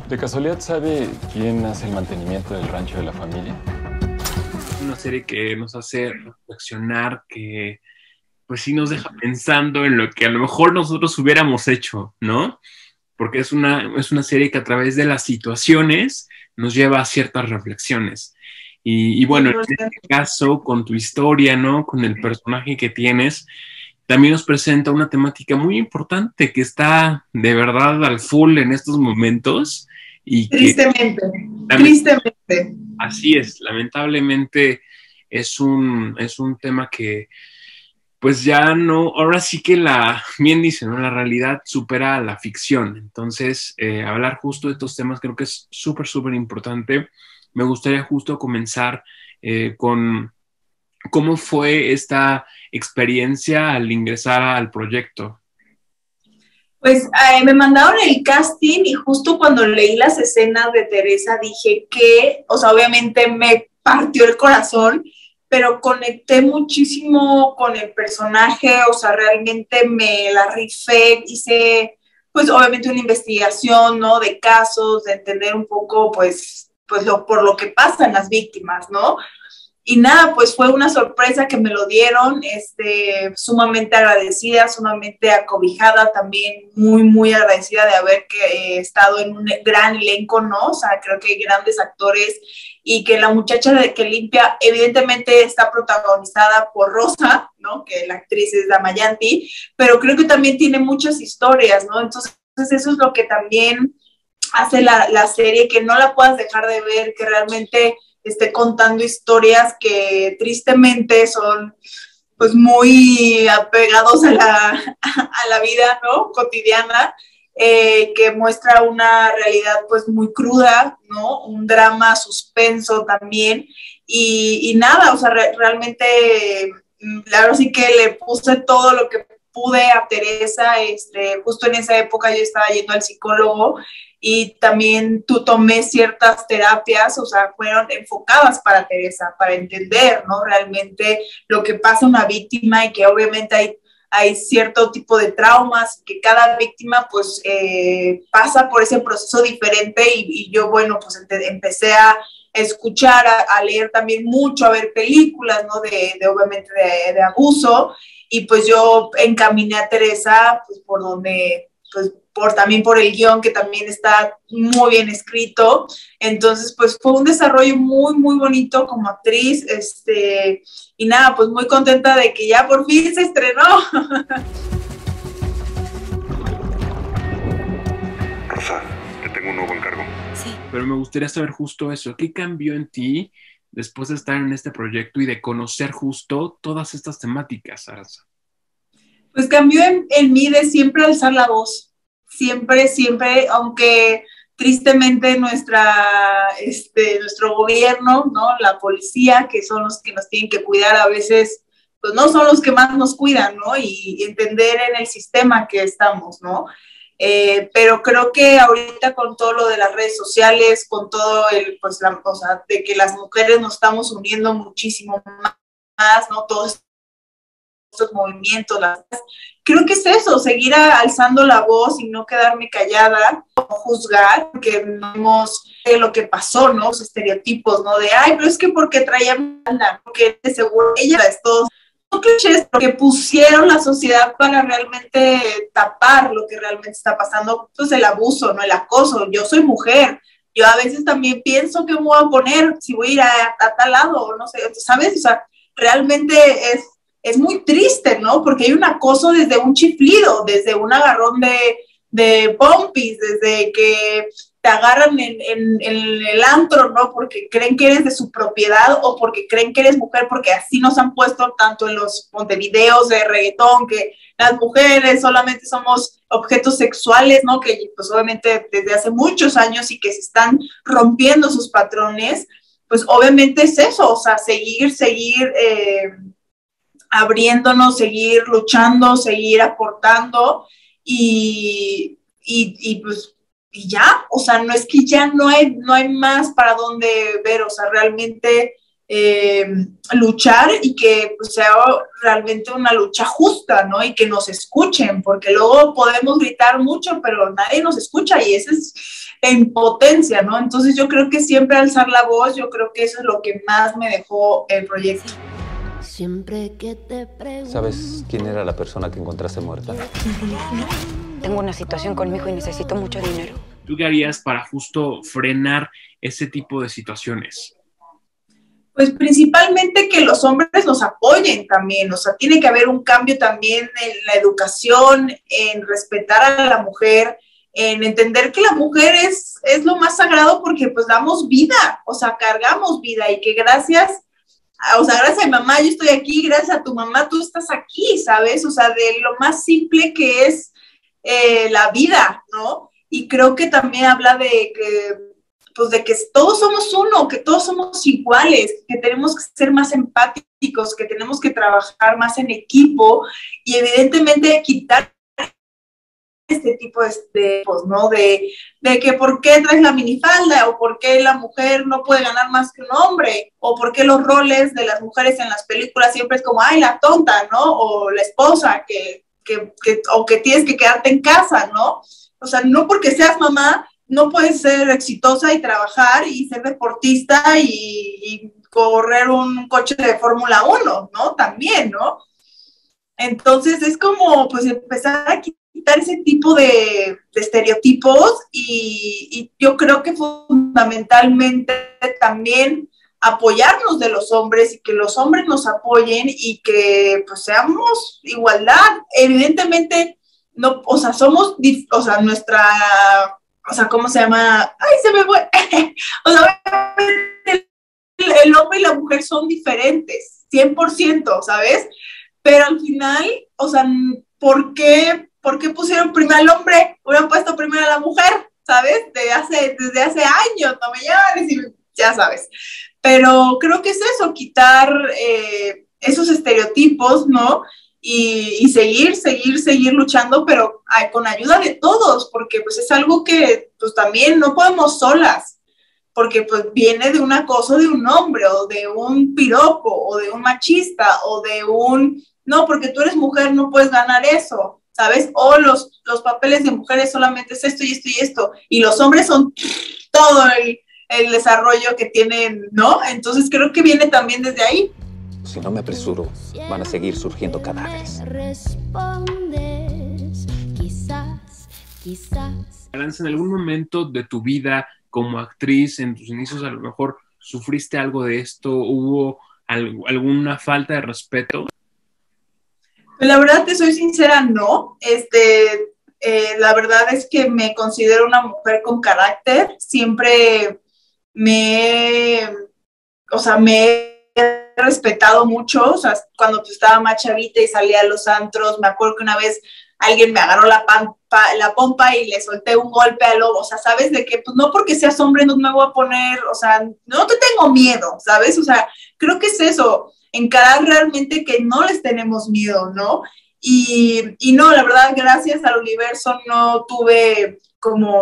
¿De casualidad sabe quién hace el mantenimiento del rancho de la familia? Una serie que nos hace reflexionar, que pues sí nos deja pensando en lo que a lo mejor nosotros hubiéramos hecho, ¿no? Porque es una serie que a través de las situaciones nos lleva a ciertas reflexiones. Y bueno, en este 100%. caso, con tu historia, ¿no? Con el personaje que tienes, también nos presenta una temática muy importante que está de verdad al full en estos momentos y que Tristemente, lame- tristemente. así es, lamentablemente es un tema que pues ya no, ahora sí que bien dice, ¿no? La realidad supera a la ficción. Entonces, hablar justo de estos temas creo que es súper, súper importante. Me gustaría justo comenzar con cómo fue esta experiencia al ingresar al proyecto. Pues me mandaron el casting y justo cuando leí las escenas de Teresa dije que, o sea, obviamente me partió el corazón, pero conecté muchísimo con el personaje, o sea, realmente me la rifé, hice, pues obviamente una investigación, ¿no? De casos, de entender un poco, pues por lo que pasan las víctimas, ¿no? Y nada, pues fue una sorpresa que me lo dieron, sumamente agradecida, sumamente acobijada, también muy, muy agradecida de haber estado en un gran elenco, ¿no? O sea, creo que hay grandes actores y que la muchacha que limpia evidentemente está protagonizada por Rosa, ¿no? Que la actriz es Damayanti, pero creo que también tiene muchas historias, ¿no? Entonces eso es lo que también hace la serie, que no la puedas dejar de ver, que realmente esté contando historias que tristemente son pues muy apegados a la vida, ¿no? Cotidiana, que muestra una realidad pues muy cruda, ¿no? Un drama, suspenso también, y nada, o sea, realmente, claro, sí que le puse todo lo que pude a Teresa, justo en esa época yo estaba yendo al psicólogo y también tú tomé ciertas terapias, o sea, fueron enfocadas para Teresa, para entender, ¿no? Realmente lo que pasa a una víctima y que obviamente hay cierto tipo de traumas, que cada víctima pues pasa por ese proceso diferente y yo, bueno, pues empecé a escuchar, a leer también mucho, a ver películas, ¿no? Obviamente de abuso, y pues yo encaminé a Teresa pues por donde, pues también por el guión que también está muy bien escrito. Entonces, pues fue un desarrollo muy, muy bonito como actriz, y nada, pues muy contenta de que ya por fin se estrenó. Rosa, te tengo un nuevo encargo. Sí. Pero me gustaría saber justo eso, ¿qué cambió en ti después de estar en este proyecto y de conocer justo todas estas temáticas, Arasa? Pues cambió en mí de siempre alzar la voz, siempre, siempre, aunque tristemente nuestro gobierno, ¿no? La policía, que son los que nos tienen que cuidar a veces, pues no son los que más nos cuidan, ¿no? Y entender en el sistema que estamos, ¿no? Pero creo que ahorita con todo lo de las redes sociales, con todo pues o sea, de que las mujeres nos estamos uniendo muchísimo más, ¿no? Todos estos movimientos, creo que es eso, seguir alzando la voz y no quedarme callada, no juzgar, porque vemos lo que pasó, ¿no? Los estereotipos, ¿no? De, ay, pero es que porque traía banda, porque de seguro ella es todo. Son clichés que pusieron la sociedad para realmente tapar lo que realmente está pasando, pues el abuso, ¿no? El acoso. Yo soy mujer, yo a veces también pienso que me voy a poner, si voy a ir a tal lado, no sé, ¿sabes? O sea, realmente es muy triste, ¿no? Porque hay un acoso desde un chiflido, desde un agarrón de pompis, desde que te agarran en el antro, ¿no? Porque creen que eres de su propiedad o porque creen que eres mujer, porque así nos han puesto tanto en los videos de reggaetón, que las mujeres solamente somos objetos sexuales, ¿no? Que pues obviamente desde hace muchos años y que se están rompiendo sus patrones, pues obviamente es eso, o sea, seguir abriéndonos, seguir luchando, seguir aportando pues y ya, o sea, no es que ya no hay más para dónde ver, o sea, realmente luchar y que pues, sea realmente una lucha justa, ¿no? Y que nos escuchen, porque luego podemos gritar mucho, pero nadie nos escucha y esa es la impotencia, ¿no? Entonces yo creo que siempre alzar la voz, yo creo que eso es lo que más me dejó el proyecto. Siempre que te pregunto... ¿Sabes quién era la persona que encontraste muerta? Tengo una situación con mi hijo y necesito mucho dinero. ¿Tú qué harías para justo frenar ese tipo de situaciones? Pues principalmente que los hombres nos apoyen también, o sea, tiene que haber un cambio también en la educación, en respetar a la mujer, en entender que la mujer es lo más sagrado porque pues damos vida, o sea, cargamos vida y que gracias a mi mamá yo estoy aquí, gracias a tu mamá tú estás aquí, ¿sabes? O sea, de lo más simple que es la vida, ¿no? Y creo que también habla de que todos somos uno, que todos somos iguales, que tenemos que ser más empáticos, que tenemos que trabajar más en equipo y evidentemente quitar este tipo de ¿no? De que por qué traes la minifalda o por qué la mujer no puede ganar más que un hombre o por qué los roles de las mujeres en las películas siempre es como, ay, la tonta, ¿no? O la esposa o que tienes que quedarte en casa, ¿no? O sea, no porque seas mamá no puedes ser exitosa y trabajar y ser deportista y correr un coche de Fórmula 1, ¿no? También, ¿no? Entonces es como, pues, empezar a quitar ese tipo de estereotipos y yo creo que fundamentalmente también apoyarnos de los hombres y que los hombres nos apoyen y que, pues, seamos igualdad. Evidentemente, no, o sea, ¿cómo se llama? ¡Ay, se me fue! O sea, el hombre y la mujer son diferentes, 100%, ¿sabes? Pero al final, o sea, ¿por qué pusieron primero al hombre? Hubieran puesto primero a la mujer, ¿sabes? Desde hace años, no me llames, ya sabes. Pero creo que es eso, quitar esos estereotipos, ¿no? Y seguir luchando, pero con ayuda de todos, porque pues es algo que pues también no podemos solas, porque pues viene de un acoso de un hombre, o de un piropo, o de un machista, o de no, porque tú eres mujer, no puedes ganar eso, ¿sabes? O los papeles de mujeres solamente es esto y esto y esto, y los hombres son todo el desarrollo que tienen, ¿no? Entonces creo que viene también desde ahí. Si no me apresuro, van a seguir surgiendo cadáveres. Respondes, quizás. Aranza, ¿en algún momento de tu vida como actriz, en tus inicios, a lo mejor sufriste algo de esto? ¿Hubo alguna falta de respeto? Pues la verdad, te soy sincera, no. La verdad es que me considero una mujer con carácter. Siempre me he respetado mucho, o sea, cuando pues, estaba más chavita y salía a los antros, me acuerdo que una vez alguien me agarró la pompa y le solté un golpe al lobo, o sea, ¿sabes? De que pues no porque seas hombre no me voy a poner, o sea, no te tengo miedo, ¿sabes? O sea, creo que es eso, encarar realmente que no les tenemos miedo, ¿no? Y no, la verdad, gracias al universo no tuve como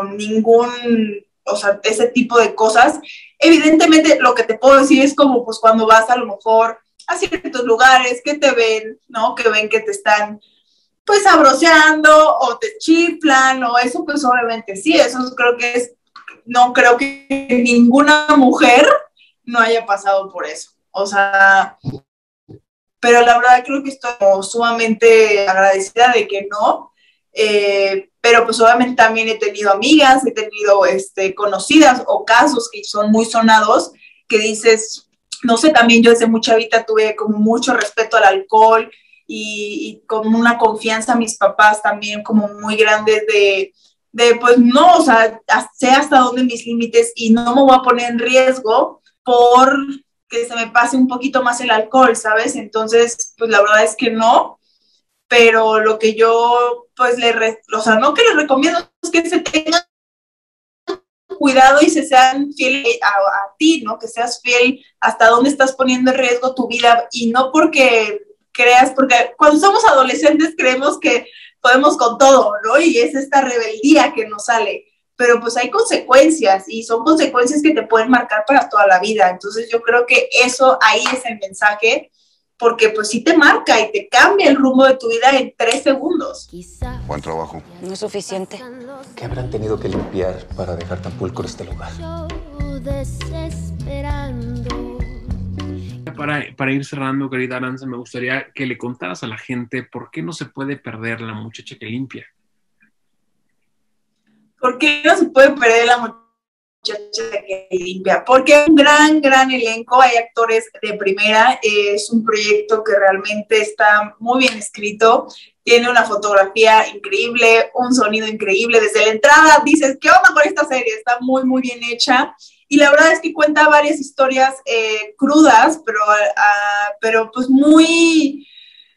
o sea, ese tipo de cosas. Evidentemente, lo que te puedo decir es como, pues, cuando vas a lo mejor a ciertos lugares que te ven, ¿no? Que ven que te están, pues, sabroseando o te chiflan o eso, pues, obviamente sí, eso creo que no creo que ninguna mujer no haya pasado por eso. O sea, pero la verdad creo que estoy sumamente agradecida de que no. Pero pues obviamente también he tenido amigas, he tenido conocidas o casos que son muy sonados, que dices, no sé, también yo desde muy chavita tuve como mucho respeto al alcohol y como una confianza a mis papás también como muy grande de pues no, o sea, sé hasta dónde mis límites y no me voy a poner en riesgo por que se me pase un poquito más el alcohol, ¿sabes? Entonces, pues la verdad es que no. Pero lo que yo, pues, o sea, no que les recomiendo es que se tengan cuidado y se sean fieles a ti, ¿no? Que seas fiel hasta dónde estás poniendo en riesgo tu vida y no porque creas, porque cuando somos adolescentes creemos que podemos con todo, ¿no? Y es esta rebeldía que nos sale. pero pues hay consecuencias y son consecuencias que te pueden marcar para toda la vida. Entonces yo creo que eso ahí es el mensaje, porque pues sí te marca y te cambia el rumbo de tu vida en 3 segundos. Buen trabajo. No es suficiente. ¿Qué habrán tenido que limpiar para dejar tan pulcro este lugar? Para ir cerrando, querida Arantxa, me gustaría que le contaras a la gente por qué no se puede perder La muchacha que limpia. ¿Por qué no se puede perder La muchacha que limpia? Porque hay un gran elenco, hay actores de primera, es un proyecto que realmente está muy bien escrito, tiene una fotografía increíble, un sonido increíble, desde la entrada dices, ¿qué onda con esta serie? Está muy bien hecha, y la verdad es que cuenta varias historias crudas, pero pues muy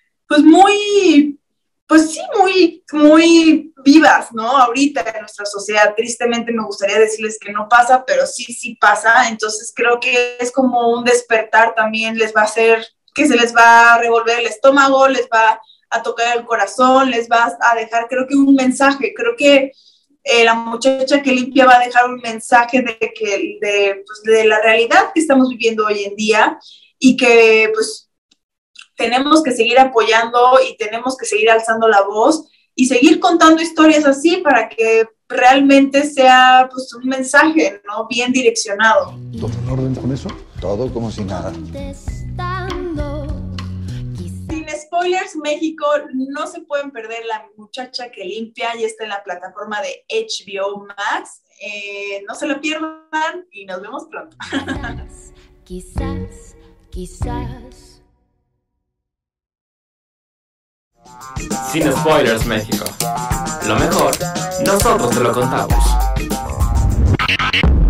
vivas, ¿no? Ahorita en nuestra sociedad, tristemente me gustaría decirles que no pasa, pero sí pasa. Entonces creo que es como un despertar también, les va a hacer que se les va a revolver el estómago, les va a tocar el corazón, les va a dejar, creo que un mensaje. Creo que La muchacha que limpia va a dejar un mensaje de la realidad que estamos viviendo hoy en día, y que pues tenemos que seguir apoyando y tenemos que seguir alzando la voz y seguir contando historias así para que realmente sea pues un mensaje, ¿no? Bien direccionado. ¿Todo en orden con eso? Todo como si nada. Sin spoilers, México, no se pueden perder La muchacha que limpia, ya está en la plataforma de HBO Max. No se lo pierdan y nos vemos pronto. Quizás. Sin spoilers, México. Lo mejor, nosotros te lo contamos.